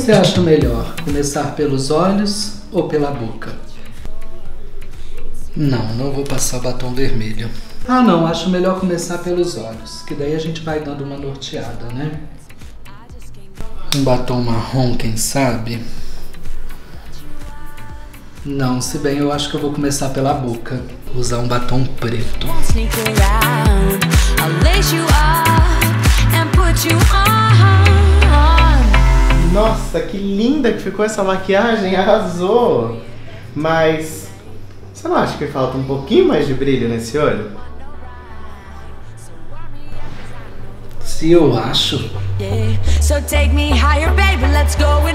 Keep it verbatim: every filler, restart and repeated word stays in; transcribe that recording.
você acha melhor? Começar pelos olhos ou pela boca? Não, não vou passar batom vermelho. Ah não, acho melhor começar pelos olhos, que daí a gente vai dando uma norteada, né? Um batom marrom, quem sabe? Não, se bem eu acho que eu vou começar pela boca. Usar um batom preto. Nossa, que linda que ficou essa maquiagem, arrasou! Mas você não acha que falta um pouquinho mais de brilho nesse olho? Se eu acho. So take me higher, baby, let's go.